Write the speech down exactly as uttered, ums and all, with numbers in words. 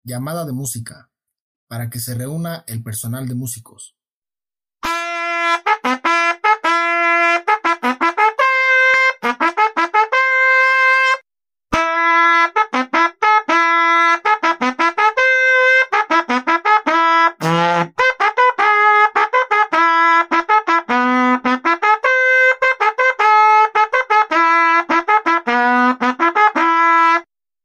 Llamada de música, para que se reúna el personal de músicos.